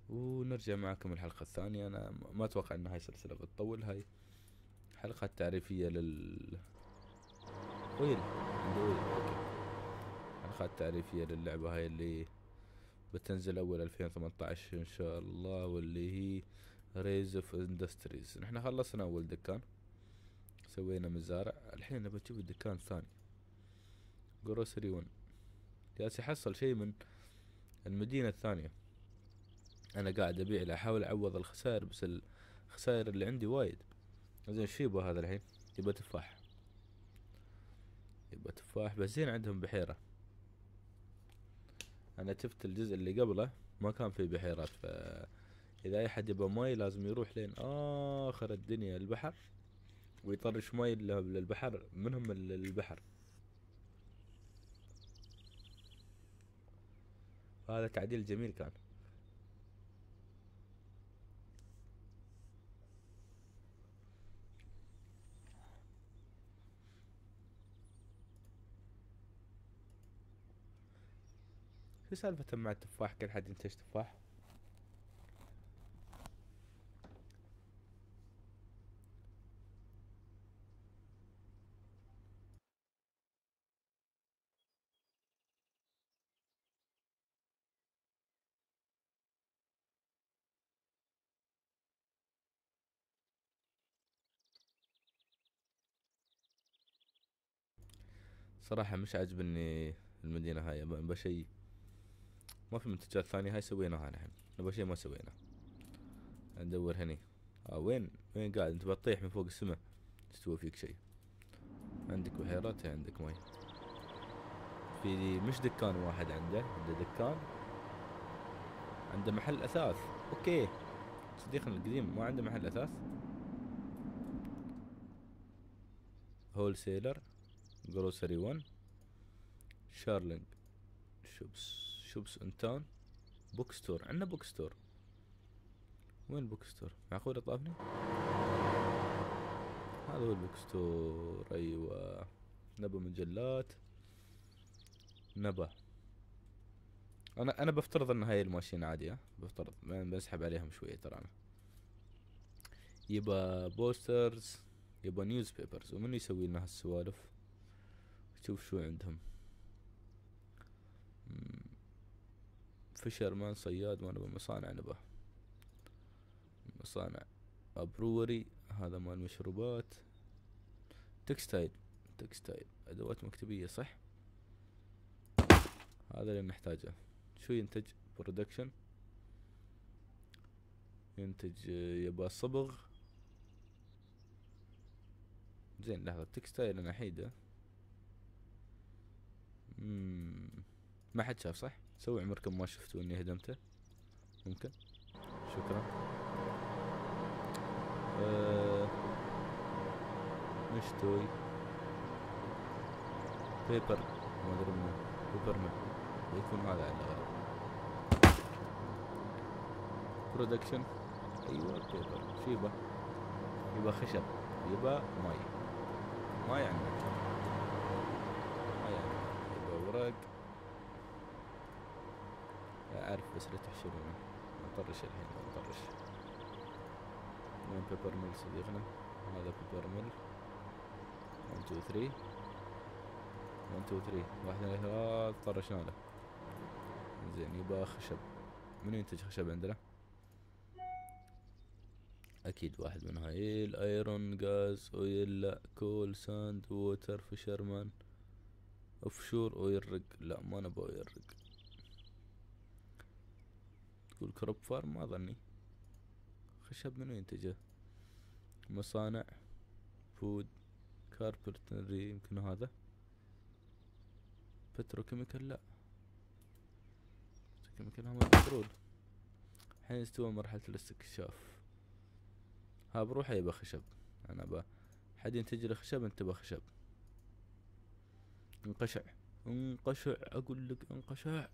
ونرجع معكم الحلقة الثانية. أنا ما أتوقع أن هاي سلسلة بتطول. هاي حلقة تعريفية ويل عندي ويل أوكي. حلقات تعريفية للعبة هاي اللي بتنزل أول 2018 إن شاء الله، واللي هي ريز اوف اندستريز. نحن خلصنا أول دكان، سوينا مزارع. الحين نبي نشوف الدكان الثاني، جروسري 1. جالس يحصل شيء من المدينة الثانية. أنا قاعد أبيع أحاول أعوض الخسائر، بس الخسائر اللي عندي وايد. زين شو يبغى هذا الحين؟ يبغى تفاح، يبغى تفاح. بس زين عندهم بحيرة. أنا شفت الجزء اللي قبله ما كان فيه بحيرات، فإذا أي حد يبغى ماي لازم يروح لين آخر الدنيا البحر، ويطرش ماي للبحر، منهم البحر. هذا تعديل جميل كان. شو سالفة مع التفاح؟ كل حد ينتج تفاح. صراحة مش عاجبني المدينة هاي. بشي ما في منتجات ثانية. هاي سويناها نحن، نبغى شي ما سويناه. ندور هني. وين قاعد انت؟ بتطيح من فوق السماء تسوي فيك شي؟ عندك بحيرات، عندك ماي. في مش دكان واحد، عنده دكان، عنده محل اثاث. اوكي، صديقنا القديم ما عنده محل اثاث. هول سيلر، جروسري 1، شارلينج، شوبس ان تاون، بوك ستور. عندنا بوك ستور. وين البوك ستور؟ معقول طافني؟ هذا هو البوك ستور. ايوه، نبى مجلات، نبى. انا بفترض ان هاي الماشين عادية. بفترض بسحب عليهم شوية ترى. انا يبى بوسترز، يبى نيوز بيبرز. ومن يسوي لنا هالسوالف؟ شوف شو عندهم. فيشرمان صياد. ما نبى مصانع، نبى مصانع. برووري، هذا مال مشروبات. تكستايل، ادوات مكتبية صح. هذا اللي نحتاجه. شو ينتج؟ برودكشن ينتج. يبى صبغ. زين لحظة، تكستايل انا حيدة. ما حد شاف صح؟ سوي عمركم ما شفتوا اني هدمته. ممكن. شكرا. نشتوي بيبر، ما ادري منه. بيبر من يكون هذا على الغالب. برودكشن. ايوه بيبر. شو يبى خشب، يبى ماي عندك. ماي عندك. يبى ورق. لا اعرف، بس لا تحشرونه. نطرش الحين، نطرش. وين بيبر ميل صديقنا؟ هذا بيبر ميل. 1 2 3 1 2 3 1 2 3. طرشنا له. زين يبى خشب. من ينتج خشب عندنا؟ اكيد واحد من هاي. الايرون، غاز، اويل، لا. كول، ساند، ووتر، فيشرمان، اوفشور، اويل رق. لا ما نبغى اويل رق. تقول كروب فارم؟ ما ظني. خشب منو ينتجه؟ مصانع، فود، كاربنتري يمكن هذا. بتروكيميكال، لا. بتروكيميكال هم البترول. الحين استوى مرحلة الاستكشاف. ها بروحه يبى خشب. انا حد ينتج لي خشب، انتبه خشب. انقشع، انقشع، اقول لك انقشع.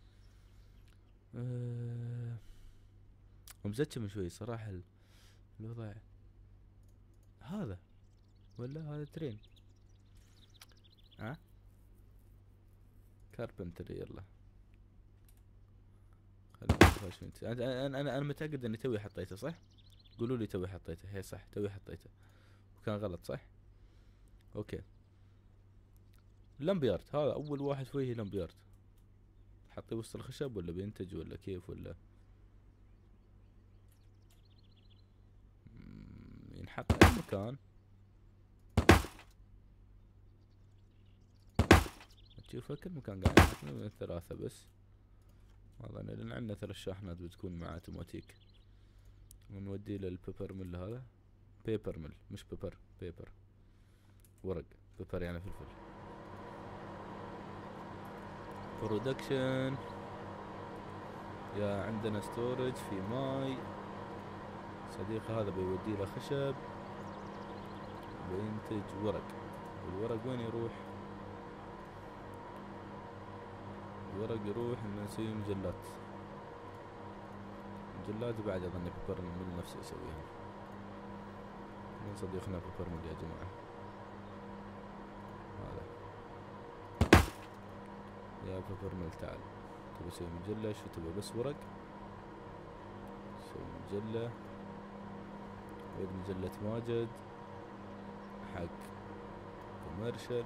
ومزتشة من شوي صراحة. الوضع هذا، ولا هذا ترين؟ ها كاربنتري. يلا خلينا 24 انا متاكد اني توي حطيته صح. قولوا لي توي حطيته. هي صح توي حطيته وكان غلط صح. اوكي لامبيارد هذا اول واحد فيه لامبيارد. حطيه وسط الخشب ولا بينتج ولا كيف ولا ينحط اي مكان. تشوف كل مكان قاعد ينحط من الثلاثة بس. والله لان عندنا 3 شاحنات بتكون مع اوتوماتيك. ونودي للبيبر ميل هذا. بيبر ميل مش بيبر بيبر ورق. بيبر يعني فلفل. برودكشن. يا عندنا ستورج في ماي. صديقي هذا بيودي له خشب بينتج ورق. والورق وين يروح؟ الورق يروح إنه نسوي مجلات. مجلات بعد أظن بيبر ميل نفسه يسويها. من صديقنا بيبر ميل يا جماعة هذا. يا بيبر ميل تعال تبي تسوي مجلة شو تبي بس ورق؟ سوي مجلة. ود مجلة ماجد حق كوميرشال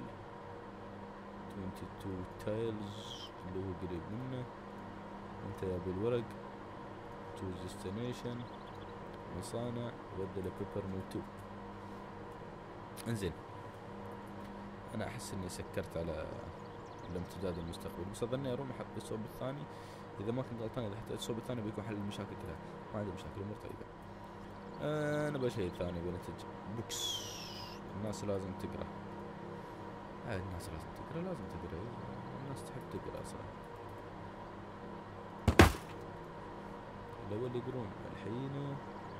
22 تايلز اللي هو قريب منه. انت يا بالورق تشوز ديستنيشن مصانع ودي لبيبر ميل 2. انزين انا احس اني سكرت على الامتداد المستقبلي بس اظني اروح احط الصوب الثاني. اذا ما كنت غلطان اذا حطيت الصوب الثاني بيكون حل المشاكل كلها. ما عندي مشاكل امور طيبة. نبغى شيء ثاني بنتج بوكس. الناس لازم تقرا. الناس لازم تقرا لازم تقرا. الناس تحب تقرا صراحة. الاول يقرون الحين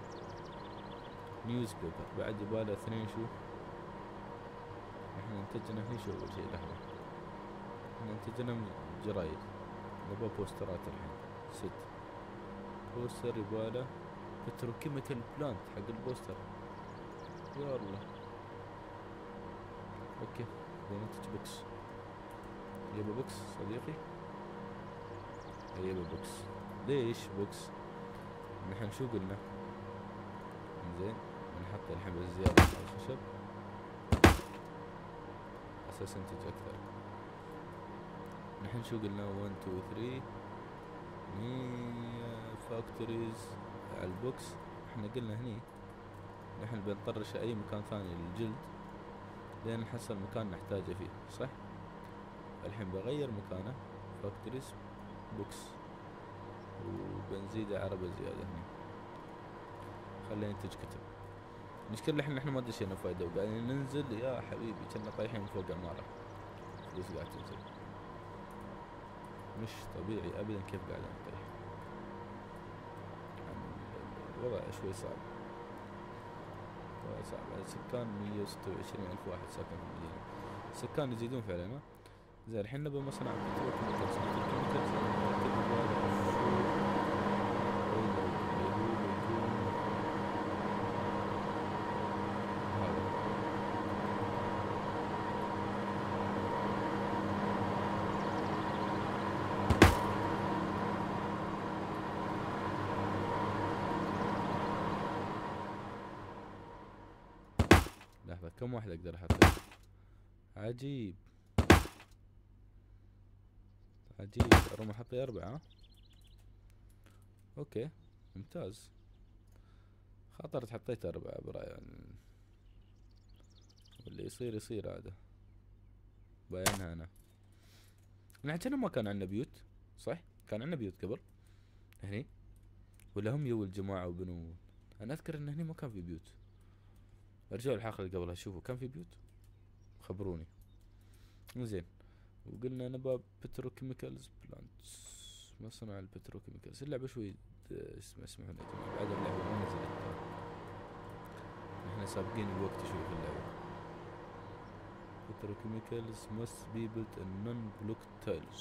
نيوز بيبر بعد يباله 2 شو. احنا انتجنا هني شو اول شيء لحظة. احنا انتجنا جرايد. نبغى بوسترات الحين 6 بوستر يباله بتروكيميكال بلانت حق البوستر. يا الله. اوكي بننتج بوكس. يبا بوكس صديقي. يبا بوكس. ليش بوكس؟ نحن شو قلنا؟ زين نحط الحين بالزيادة على الخشب اساس ننتج اكثر. نحن شو قلنا 1 2 3 فاكتوريز على البوكس. احنا قلنا هني نحن بنطرش اي مكان ثاني للجلد لين نحصل مكان نحتاجه فيه صح. الحين بغير مكانه فاكتوريز بوكس وبنزيده عربة زيادة هني. خلينا ننتج كتب. المشكلة احنا ما دشينا فايدة وقاعدين ننزل يا حبيبي كنا طايحين من فوق عمارة. فلوس قاعد تنزل مش طبيعي ابدا كيف قاعد نطيح. الوضع شوي صعب. السكان 126 ألف واحد ساكن في المدينة. السكان يزيدون فعلا. زين الحين نبي مصنع بتروكيميكالز. لحظة كم واحد اقدر احطه؟ عجيب عجيب. اروم احطي 4. اوكي ممتاز. خاطرت حطيت 4 براي. واللي يصير يصير عاده. باينها انا. نحن كنا ما كان عندنا بيوت صح؟ كان عندنا بيوت قبل هني ولا هم يو الجماعة وبنوا؟ انا اذكر ان هني ما كان في بيوت. ارجعوا الحلقة اللي قبلها شوفوا كان في بيوت خبروني. زين وقلنا نبى بتروكيميكالز بلانتس. مصنع البتروكيميكالز. اللعبة شوي اسمحوا لي يا جماعة بعد اللعبة ما نزلت. نحن سابقين الوقت شوي في اللعبة. Petrochemicals must be built in non-block tiles.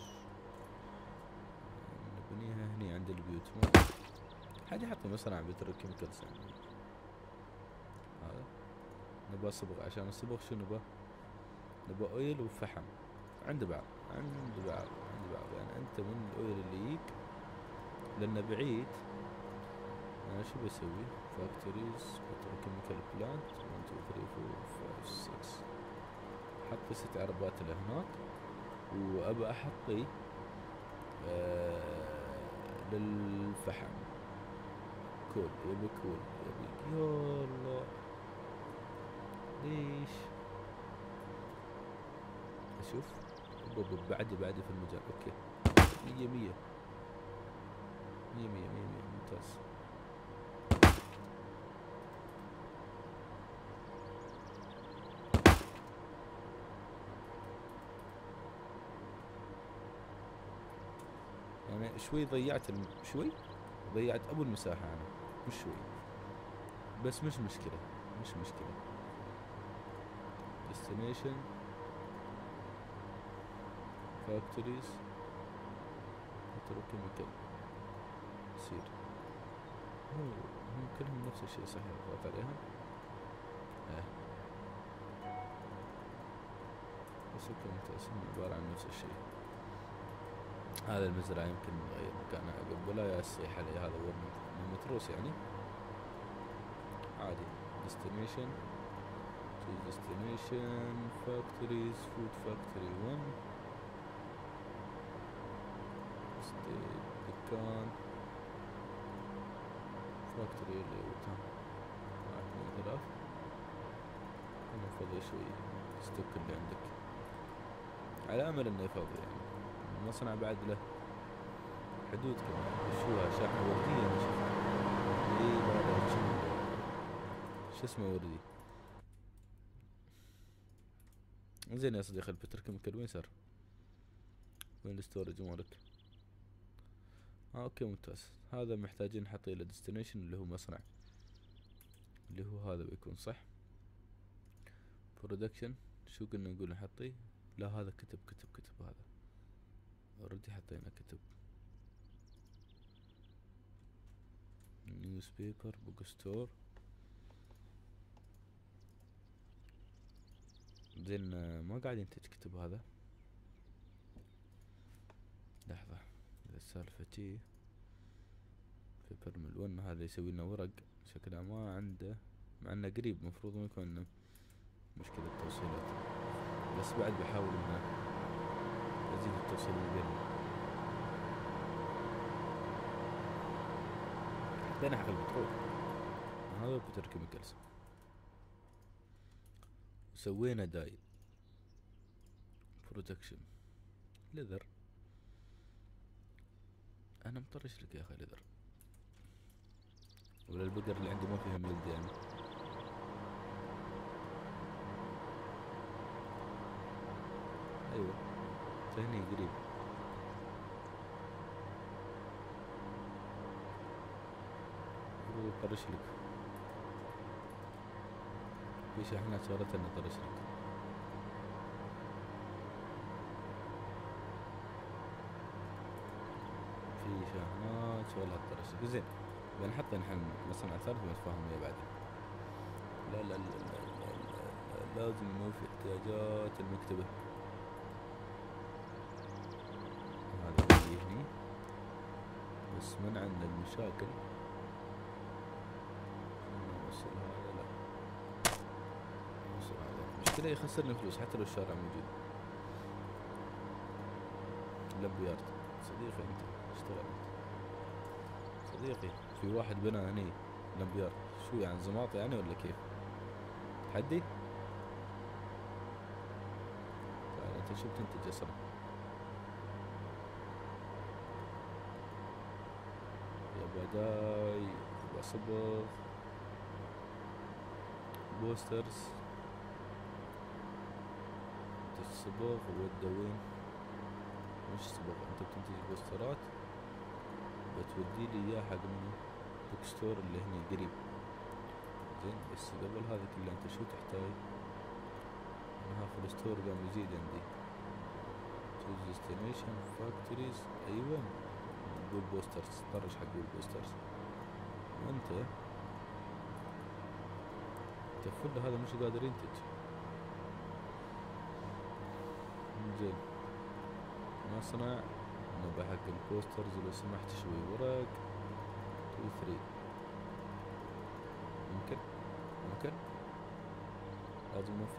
نبنيها هني عند البيوت. ما حد يحط مصنع بتروكيميكالز يعني. هذا نبغى صبغ. عشان الصبغ شو نبغى اويل وفحم. عند بعض يعني انت من الاويل اللي يجيك لانه بعيد. انا شو بسوي؟ فاكتوريز بتروكيميكال بلانت 1 2 3 4 5 6. حطي 6 عربات لهناك، وابى احطي للفحم. كول يبي كول يبي. يا الله ليش؟ اشوف بعدي في المجال. اوكي 100 100 100 100 100 ممتاز. يعني شوي ضيعت شوي ضيعت ابو المساحة انا، مش شوي بس مش مشكلة. مش مشكلة. destination factories petrochemical سير. هم كلهم نفس الشيء صحيح. اضغط عليهم بس اوكي ممتاز. هم عبارة عن نفس الشيء. هذا المزرعة يمكن نغير مكانها عقب، ولا يصيح علي هذا ورد متروس يعني عادي. destination choose destination factories food factory 1 دكان فاكتوري اللي هو كان 1 2 3. انا فضي شوي ستوك اللي عندك على امل انه يفضي يعني. المصنع بعد له حدود كمان. شو شاحنة وردية انا شفتها. اي لا شو اسمه وردي. زين يا صديقي البتروكيميكال وين صار؟ وين الستورج مالك؟ اوكي ممتاز. هذا محتاجين نحطيه له ديستنيشن اللي هو مصنع، اللي هو هذا بيكون صح. برودكشن شو قلنا نقول نحطيه؟ لا هذا كتب هذا اوريدي حطينا كتب. نيوز بيبر بوك ستور. زين ما قاعد ينتج كتب هذا. لحظة اذا السالفة جي بيبر ملون هذا يسوي لنا ورق شكله ما عنده، مع انه قريب مفروض ما يكون عنده مشكلة توصيلات، بس بعد بحاول انه ازيد التوصيل بينهم. حطينا حق البترول هذا البتروكيميكالز، وسوينا داي برودكشن ليذر. انا مطرش لك يا اخي ليذر، ولا البقر اللي عندي ما فيهم يلد يعني. ايوه هني قريب. طرش لك في شاحنات صارت اني طرش لك. في شاحنات والله طرش لك. زين بنحط نحن مصنع ثالث ونتفاهم وياه بعدين. لا لا لا, لا, لا, لا, لا لازم نوفي احتياجات المكتبة. هذا هني بس منعا للمشاكل. نوصل هذا لا نوصل هذا مشكلة يخسرني فلوس حتى لو الشارع موجود. لمبيارد صديقي انت اشتغل انت صديقي. في واحد بنى هني لمبيارد. شو يعني زماط يعني ولا كيف؟ تحدي؟ تعال انت شو بتنتج اصلا؟ يا بداي يبقى صبغ بوسترز. الصبغ والدوين مش صبغ. انت بتنتج بوسترات بتودي لي اياه حق منو؟ بوك ستور اللي هني قريب. زين بس قبل هذا كله انت شو تحتاج؟ انها في الستور قام يزيد عندي choose destination factories. ايوه نقول بوسترز. طرش حق البوسترز وانت تفل هذا مش قادر ينتج. زين مصنع نبى حق البوسترز لو سمحت شوي ورق.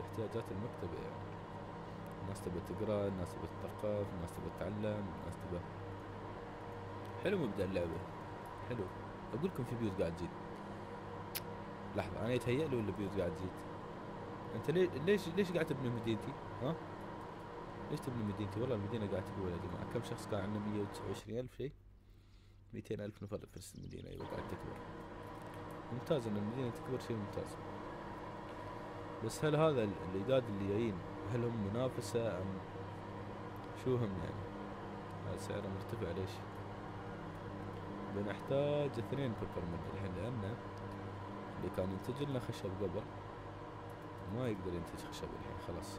احتياجات المكتبة يعني. الناس تبى تقرا، الناس تبى تثقف، الناس تبى تتعلم، الناس تبى. حلو مبدأ اللعبة، حلو. اقول لكم في بيوت قاعد تزيد. لحظة، انا يتهيأ لي ولا بيوت قاعد تزيد؟ انت ليش قاعد تبني مدينتي؟ ها؟ ليش تبني مدينتي؟ والله المدينة قاعد تقول يا جماعة. كم شخص كان عندنا؟ 129 ألف شيء. 200 ألف نفر في المدينة. أيوة قاعد تكبر. ممتاز ان المدينة تكبر، شيء ممتاز. بس هل هذا الإعداد اللي جايين هل هم منافسة أم شو هم يعني؟ هذا سعره مرتفع ليش؟ بنحتاج 2 بيبرمنت الحين، لأن اللي كان ينتج لنا خشب قبل ما يقدر ينتج خشب الحين خلاص.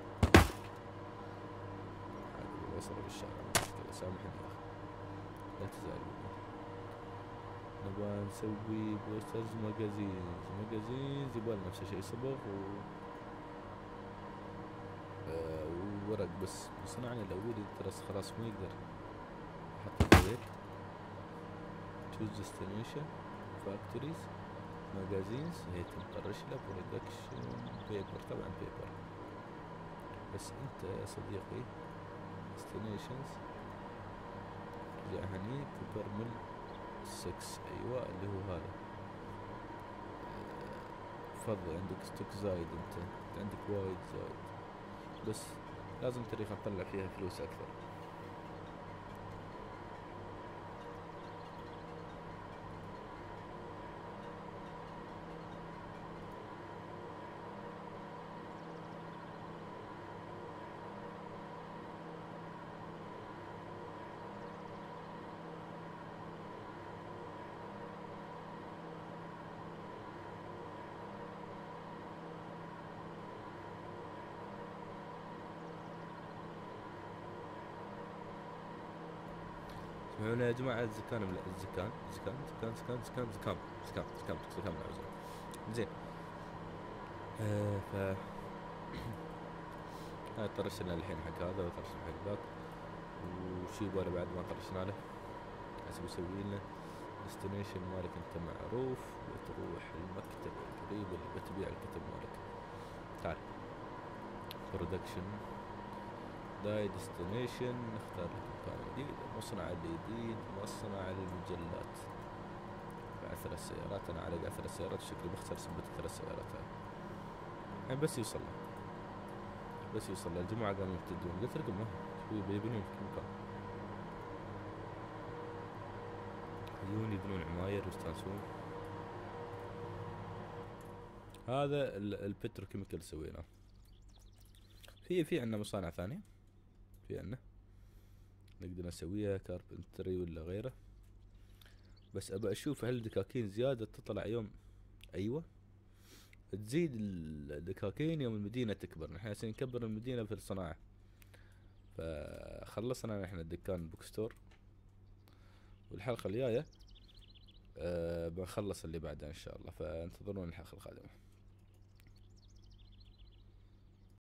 هذا وصلوا بالشارع، مو مشكلة، سامحني يا أخي، لا تزعل مني. نبغى نسوي بوسترز، ماجازينز يبغى نفس الشيء، صبغ وورق. بس صنعنا الأولي ترى خلاص ما يقدر. حطيت هيك choose destination factories magazines، هي تنقرش له production paper، طبعا paper. بس انت يا صديقي destinations رجع هني paper mill 6، ايوه اللي هو هذا. تفضل عندك ستوك زايد، انت عندك وايد زايد، بس لازم طريقة نطلع فيها فلوس اكثر. اسمعونا يا جماعة، الزكام العذر. زين. ف هاي طرشنا الحين حق هذا وطرشنا حق ذاك، وشي يبغى بعد ما طرشنا له حسب يسوي لنا ديستنيشن مالك. انت معروف، بتروح المكتب القريب اللي بتبيع الكتب مالك. تعال برودكشن داي ديستنيشن، نختار لك مكان جديد. المصنع الجديد، مصنع المجلات. بعثر السيارات، انا على اثر السيارات شكلي بخسر سبة 3 سيارات هاي. يعني بس يوصل الجماعة قاموا يبتدون، قلت لكم شوي بيبنون في كل مكان، يجون يبنون عماير ويستانسون. هذا البتروكيميكال سويناه. في عندنا مصانع ثانية، في عندنا نقدر نسويها كاربنتري ولا غيره. بس ابى اشوف هل الدكاكين زيادة تطلع يوم. ايوه تزيد الدكاكين يوم المدينة تكبر. نحن هسه نكبر المدينة في الصناعة. فخلصنا نحن الدكان بوكستور، والحلقة الجاية بنخلص اللي بعدها ان شاء الله. فانتظرونا الحلقة القادمة.